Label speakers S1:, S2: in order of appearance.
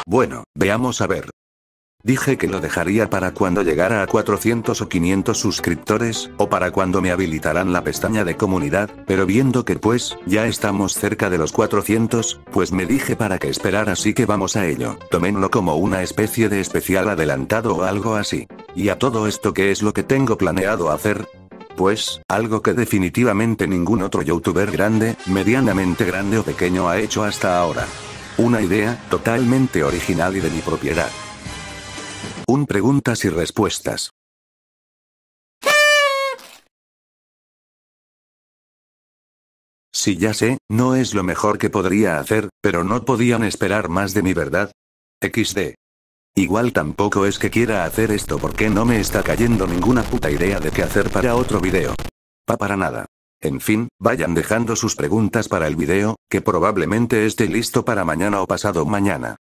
S1: Bueno, veamos a ver. Dije que lo dejaría para cuando llegara a 400 o 500 suscriptores, o para cuando me habilitaran la pestaña de comunidad, pero viendo que pues, ya estamos cerca de los 400, pues me dije para que esperar, así que vamos a ello. Tómenlo como una especie de especial adelantado o algo así. Y a todo esto, ¿qué es lo que tengo planeado hacer? Pues, algo que definitivamente ningún otro youtuber grande, medianamente grande o pequeño ha hecho hasta ahora. Una idea, totalmente original y de mi propiedad. Un preguntas y respuestas. Sí, ya sé, no es lo mejor que podría hacer, pero no podían esperar más de mí, ¿verdad? XD. Igual tampoco es que quiera hacer esto porque no me está cayendo ninguna puta idea de qué hacer para otro video. Para nada. En fin, vayan dejando sus preguntas para el video, que probablemente esté listo para mañana o pasado mañana.